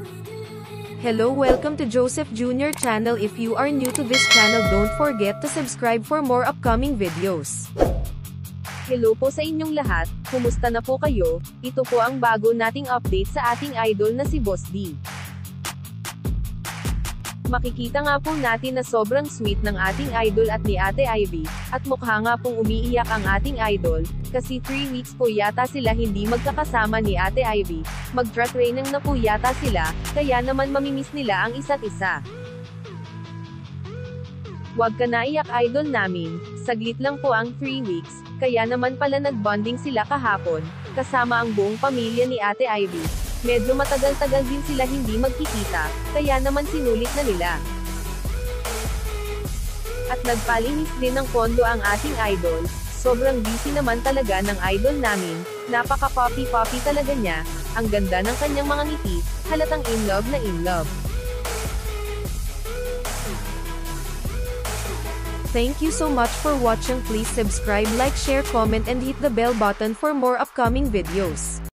Hello, welcome to Joseph Jr. channel. If you are new to this channel, don't forget to subscribe for more upcoming videos. Hello po sa inyong lahat, kumusta na po kayo? Ito po ang bago nating update sa ating idol na si Boss D. Makikita nga po natin na sobrang sweet ng ating idol at ni Ate Ivy, at mukha nga pong umiiyak ang ating idol, kasi 3 weeks po yata sila hindi magkakasama ni Ate Ivy, mag-training na po yata sila, kaya naman mamimiss nila ang isa't isa. Huwag ka na iyak idol namin, saglit lang po ang 3 weeks, kaya naman pala nag-bonding sila kahapon, kasama ang buong pamilya ni Ate Ivy. Medyo matagal-tagal din sila hindi magkikita, kaya naman sinulit na nila. At nagpalinis din ng kondo ang ating idol, sobrang busy naman talaga ng idol namin, napaka-poppy-poppy talaga niya, ang ganda ng kanyang mga ngiti, halatang in love na in love. Thank you so much for watching. Please subscribe, like, share, comment and hit the bell button for more upcoming videos.